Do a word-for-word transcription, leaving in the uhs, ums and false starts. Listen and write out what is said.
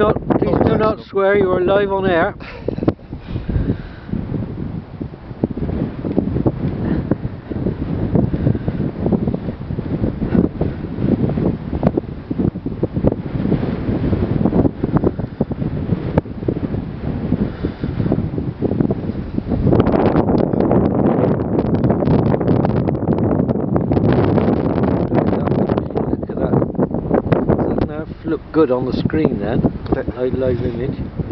not, please do not swear. You are live on air. Look good on the screen then, live, live image.